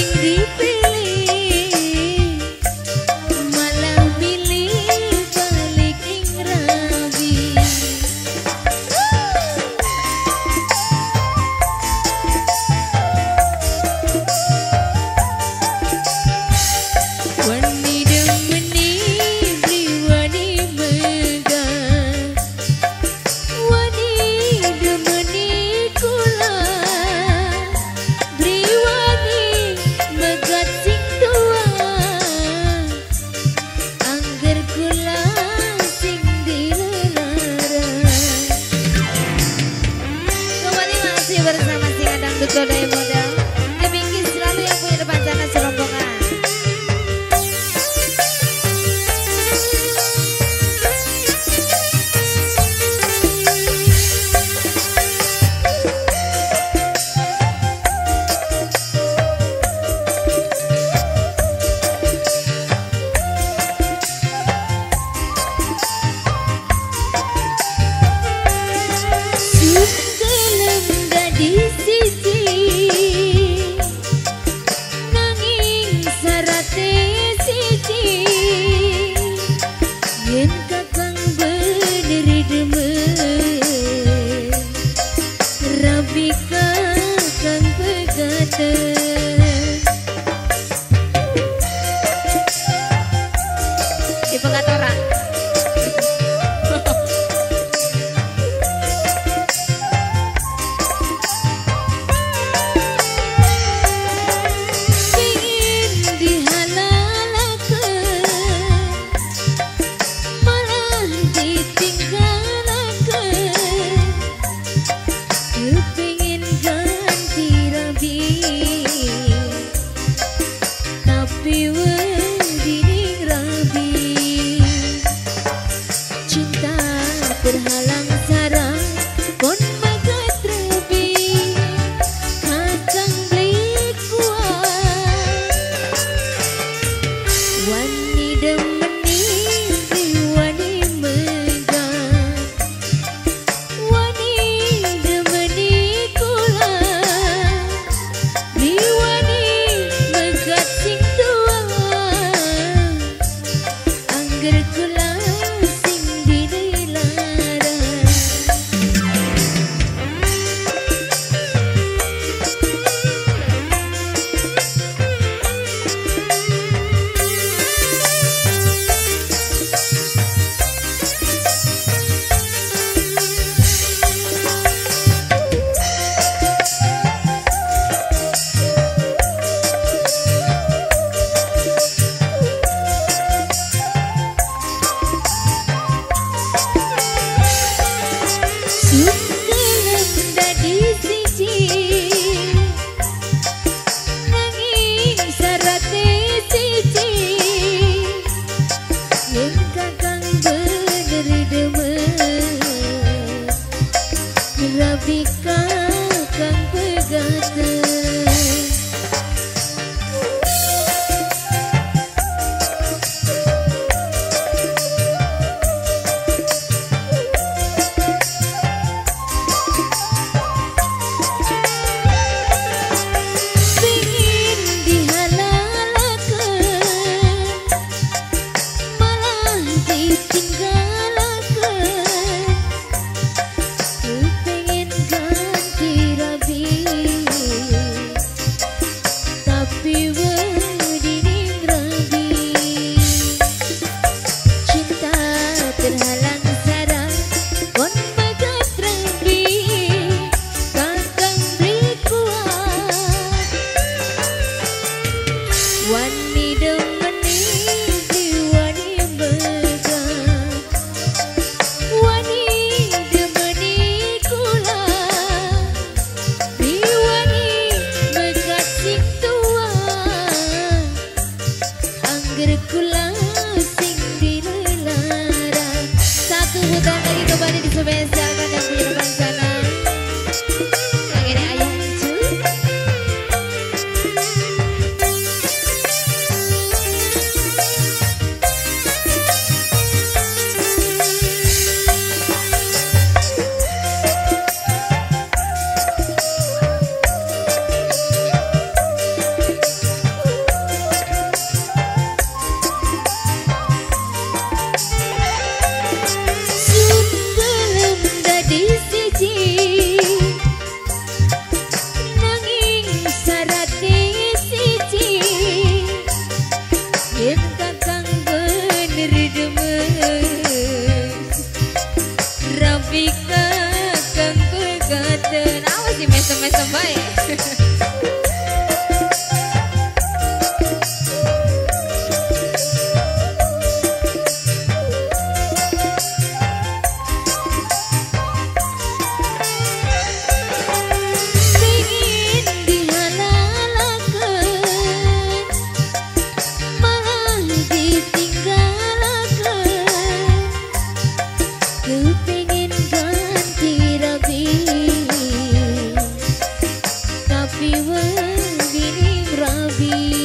Daya modal demikian selalu yang punya depan sana serombongan. Di pengaturan ingin dihalalakan malah ditinggalkan, kepingin ganti rabi tapi wedining rabi. Cinta terhalang sarang pun bagai terbi kacang beli kuat wani demeni wani megah wani demeni kula di wani megah sing tua angger kula Rabika kang pegata pingin dihalalakan malah ditinggalkan, tapi wedining rabi. Cinta terhalang sarang pun bagai terbi kakang beri kuat wani demeni wani megah wani demeni kula di wani megah sing tua angger kula sing dilelara. Satu hutan lagi kembali dispesialkan yang punya depan sana yang ini ayah cu Nabi.